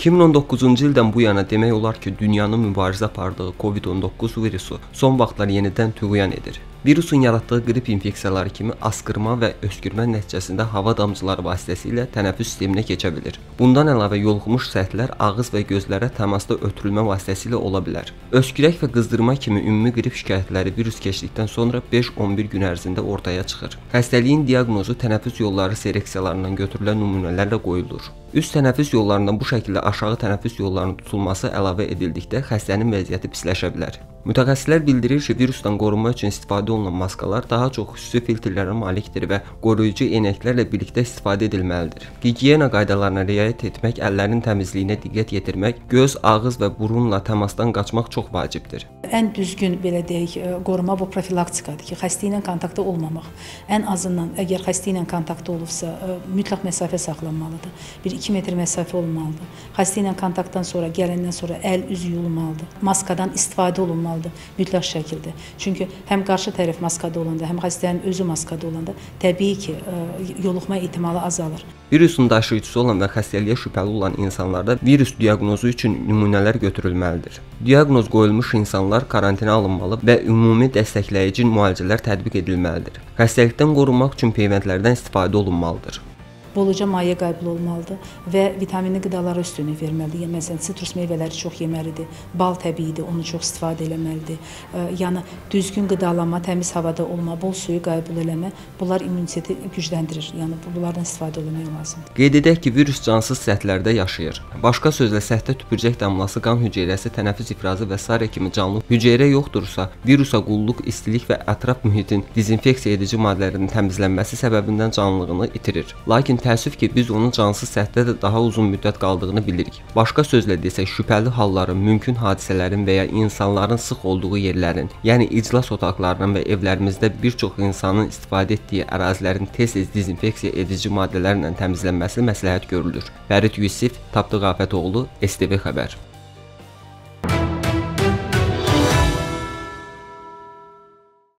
2019-cu ildən bu yana demək olar ki, dünyanın mübarizə apardığı COVID-19 virusu son vaxtlar yenidən tüğyan edir. Virusun yaratdığı qrip infeksiyaları kimi askırma və öskürmə nəticəsində hava damcıları vasitəsilə tənəffüs sisteminə keçə bilir. Bundan əlavə yoluxmuş səthlər ağız və gözlərə təmasda ötürülmə vasitəsilə ola bilər. Öskürək və qızdırma kimi ümumi qrip şikayətləri virus keçdikdən sonra 5-11 gün ərzində ortaya çıxır. Xəstəliyin diaqnozu tənəffüs yolları sereksiyalarından götürülən nümunələrlə qoyulur. Üst tənəffüs yollarından bu şəkildə aşağı tənəffüs yollarının tutulması əlavə edildikdə xəstənin vəziyyəti pisləşə bilər. Mütəxəssislər bildirir ki, virusdan qorunma üçün istifadə olunan maskalar daha çox xüsusi filtrlərə malikdir və qoruyucu eynəklərlə birlikdə istifadə edilməlidir. Gigiyena qaydalarına riayət etmək, əllərin təmizliyinə diqqət yetirmək, göz, ağız və burunla təmasdan qaçmaq çox vacibdir. Ən düzgün, belə deyək, qoruma bu profilaktikadır ki, xəstə ilə kontaktda olmamaq. Ən azından əgər xəstə ilə kontaktda olubsa, mütləq məsafə saxlanmalıdır. 1-2 metr məsafə olmalıdır. Xəstə ilə kontaktdan sonra, gələndən sonra əl, üz yuyulmalıdır. Maskadan istifadə olunmalıdır mütləq şəkildə. Çünki həm qarşı tərəf maskada olanda, həm xəstənin özü maskada olanda təbii ki, yoluxma ehtimalı azalır. Virusun daşıyıcısı olan və xəstəliyə şübhəli olan insanlarda virus diaqnozu üçün nümunələr götürülməlidir. Diaqnoz qoyulmuş insanlar karantinə alınmalı və ümumi dəstəkləyici müalicələr tətbiq edilməlidir. Xəstəlikdən qorunmaq üçün peyvəndlərdən istifadə olunmalıdır. Bolaca maye qəbul olmalıdır və vitaminli qidalara üstünlük verməlidir. Yəni, məsələn, sitrus meyvələri çox yeməlidir, bal təbiidir, onu çox istifadə eləməlidir. Yəni, düzgün qidalanma, təmiz havada olma, bol suyu qəbul eləmə, bunlar immuniteti gücləndirir. Yəni, bunlardan istifadə eləmək lazımdır. Qeyd edək ki, virus cansız səthlərdə yaşayır. Başqa sözlə, səthdə tüpürcək damlası, qan hüceyrəsi, tənəffüs ifrazı və s. kimi canlı hüceyrə yoxdursa, virusa qulluq, istilik və ətraf mühitin dezinfeksiya edici maddələrinin təmizlənməsi səbəbindən canlılığını itirir. Lakin təəssüf ki, biz onun cansız səthdə də daha uzun müddət qaldığını bilirik. Başqa sözlə desək, şübhəli halların, mümkün hadisələrin və ya insanların sıx olduğu yerlərin, yəni iclas otaqlarının və evlərimizdə bir çox insanın istifadə etdiyi ərazilərin tez-tez dezinfeksiya edici maddələrlə təmizlənməsi məsləhət görülür. Fərid Yusif, Tapdıq Afətoğlu, STV Xəbər.